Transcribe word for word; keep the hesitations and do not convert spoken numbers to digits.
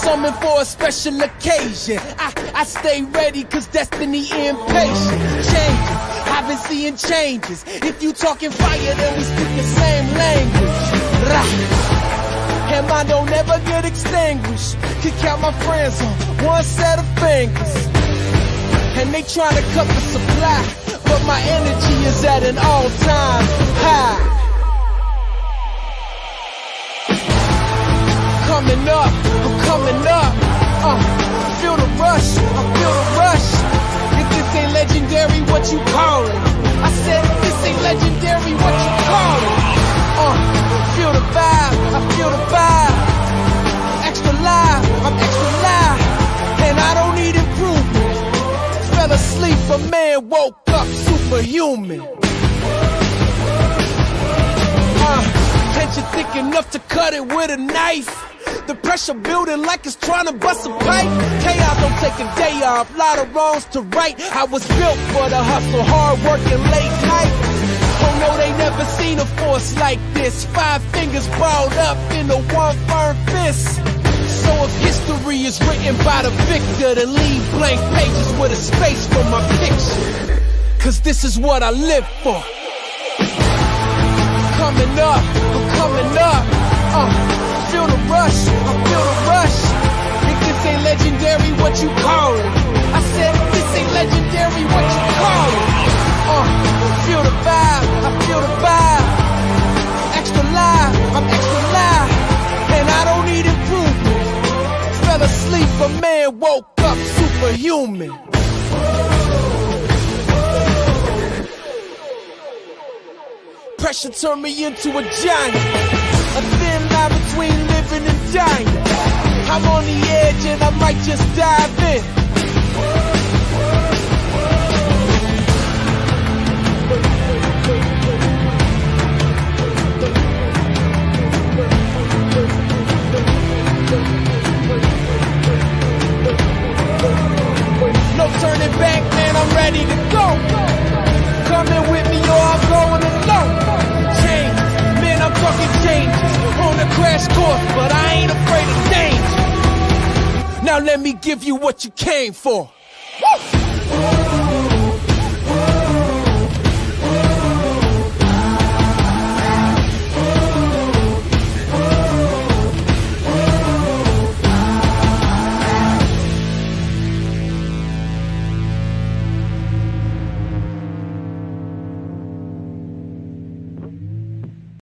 summon for a special occasion. I, I stay ready cause destiny impatient. Changes, I've been seeing changes. If you talking fire, then we speak the same language. Rah. And mine don't ever get extinguished. Could count my friends on one set of fingers. And they tryna cut the supply, but my energy is at an all-time high. Coming up, I'm coming up. Uh, feel the rush, I feel the rush. If this ain't legendary, what you call it? I said if this ain't legendary, what you call it? Uh, feel the vibe, I feel the vibe. Extra live, I'm extra live, and I don't need improvement. Fell asleep, a man woke up superhuman. Uh, can't you think enough to cut it with a knife? The pressure building like it's trying to bust a pipe. Chaos don't take a day off, lot of wrongs to right. I was built for the hustle, hard work and late night. Oh no, they never seen a force like this. Five fingers balled up into one firm fist. So if history is written by the victor, then leave blank pages with a space for my picture. Cause this is what I live for. Coming up, I'm coming up. Uh, feel the rush, I feel the rush. If this ain't legendary, what you call it? I said if this ain't legendary, what you call it? Uh, feel the vibe, I feel the vibe. Extra live, I'm extra live, and I don't need improvement. Fell asleep, a man woke up superhuman. Pressure turned me into a giant. A thin line between living and dying. I'm on the edge and I might just dive in. No turning back, man, I'm ready to go. Coming with me or I'm going alone. Change, man, I'm talking changes. On the crash course, but I ain't afraid of danger. Now let me give you what you came for.